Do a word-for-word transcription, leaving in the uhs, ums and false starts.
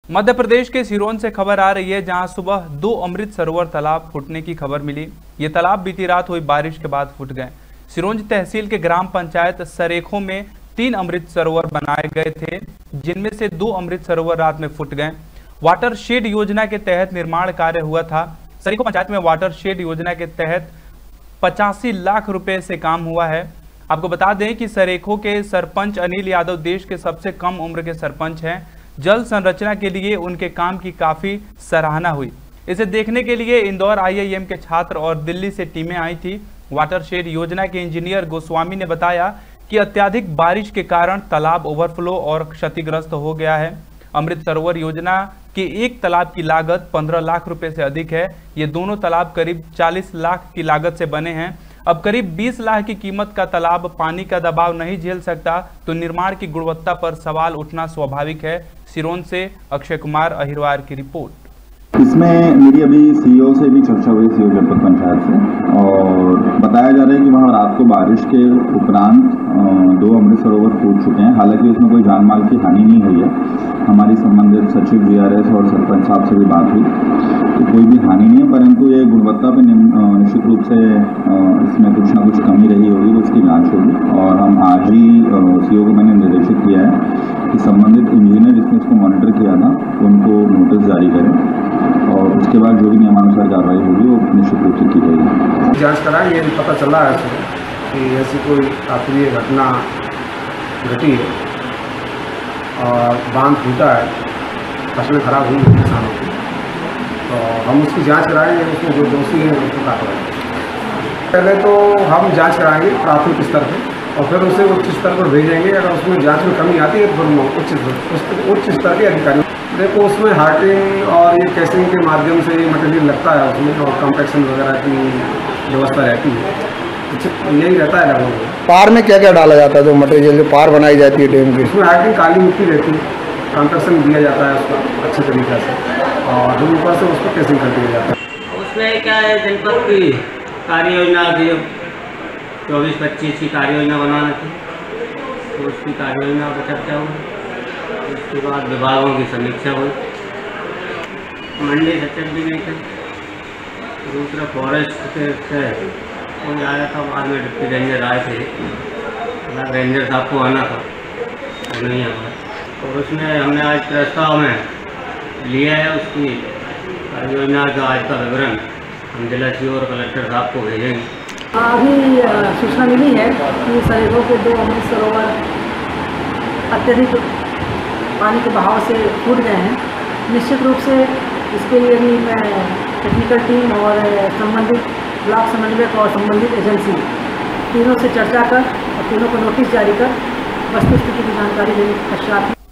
मध्य प्रदेश के सिरोंज से खबर आ रही है, जहां सुबह दो अमृत सरोवर तालाब फूटने की खबर मिली। ये तालाब बीती रात हुई बारिश के बाद फूट गए। सिरोंज तहसील के ग्राम पंचायत सरेखों में तीन अमृत सरोवर बनाए गए थे, जिनमें से दो अमृत सरोवर रात में फूट गए। वाटर शेड योजना के तहत निर्माण कार्य हुआ था। सरेखों पंचायत में वाटर शेड योजना के तहत पचासी लाख रुपए से काम हुआ है। आपको बता दें कि सरेखों के सरपंच अनिल यादव देश के सबसे कम उम्र के सरपंच हैं। जल संरचना के लिए उनके काम की काफी सराहना हुई। इसे देखने के लिए इंदौर आई आई एम के छात्र और दिल्ली से टीमें आई थी। वाटर शेड योजना के इंजीनियर गोस्वामी ने बताया कि अत्यधिक बारिश के कारण तालाब ओवरफ्लो और क्षतिग्रस्त हो गया है। अमृत सरोवर योजना के एक तालाब की लागत पंद्रह लाख रुपए से अधिक है। ये दोनों तालाब करीब चालीस लाख की लागत से बने हैं। अब करीब बीस लाख की कीमत का तालाब पानी का दबाव नहीं झेल सकता, तो निर्माण की गुणवत्ता पर सवाल उठना स्वाभाविक है। सिरोंज से अक्षय कुमार अहिरवार की रिपोर्ट। इसमें मेरी अभी सीईओ से भी चर्चा हुई, सीईओ जनपद पंचायत से, और बताया जा रहा है कि वहाँ रात को बारिश के उपरांत दो अमृत सरोवर फूट चुके हैं। हालांकि उसमें कोई जान माल की हानि नहीं हुई है। हमारी संबंधित सचिव जीआरएस और सरपंच साहब से भी बात हुई तो कोई भी हानि नहीं है, परंतु ये गुणवत्ता पे निश्चित रूप से इसमें कुछ ना कुछ कमी रही होगी तो उसकी जाँच होगी। और हम आज ही सीईओ को मैंने निर्देशित किया है कि संबंधित इंजीनियर जिसने इसको मॉनिटर किया था उनको नोटिस जारी करें और उसके बाद जो भी नियमानुसार कार्रवाई होगी वो निश्चित रूप से की जाएगी। जांच कराएं। ये पता चला है कि ऐसी कोई अप्रिय घटना घटी है और बांध फूटा है, फसलें खराब हुई है किसानों की, तो हम उसकी जांच कराएंगे। उसमें जो दोषी है उसको कार्रवाई। पहले तो हम जांच कराएंगे प्राथमिक स्तर पर और फिर उसे उच्च स्तर पर भेजेंगे। अगर उसमें जांच में कमी आती है तो फिर उच्च उच्च स्तर के अधिकारी, देखो उसमें हार्टिंग और ये कैसिंग के माध्यम से मटेरियल लगता है उसमें, और कॉम्पैक्शन वगैरह की व्यवस्था रहती है। यही रहता है लगभग। पार में क्या क्या डाला जाता है जो मटेरियल जो पार बनाई जाती है डैम की? उसमें हार्टिंग काली मिट्टी रहती है, कॉम्पैक्शन दिया जाता है उसका अच्छे तरीके से, और फिर ऊपर से उसको कैसिंग कर दिया जाता है। उसमें क्या है, जनपद की कार्य योजना की चौबीस पच्चीस की कार्य योजना बनाना थी, तो उसकी कार्य योजना पर चर्चा हुई। उसके बाद विभागों की समीक्षा हुई। मंडी सचिव भी नहीं थे। दूसरा फॉरेस्ट के से कोई आया था, बाद में डिप्टी रेंजर आए थे, रेंजर साहब को आना था, तो नहीं आया। और उसमें हमने आज प्रस्ताव में लिया है उसकी कार्य योजना का आज का विवरण हम जिला सी और कलेक्टर साहब को भेजेंगे। अभी सूचना मिली है कि सरेखों के दो अमृत सरोवर अत्यधिक पानी के बहाव से फूट गए हैं। निश्चित रूप से इसके लिए भी मैं टेक्निकल टीम और संबंधित ब्लॉक समन्वयक और संबंधित एजेंसी तीनों से चर्चा कर और तीनों को नोटिस जारी कर वस्तुस्थिति की जानकारी देने के पश्चात